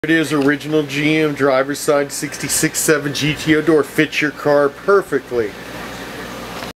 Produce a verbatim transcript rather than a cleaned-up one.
It is original G M driver's side sixty-six seven G T O door. Fits your car perfectly.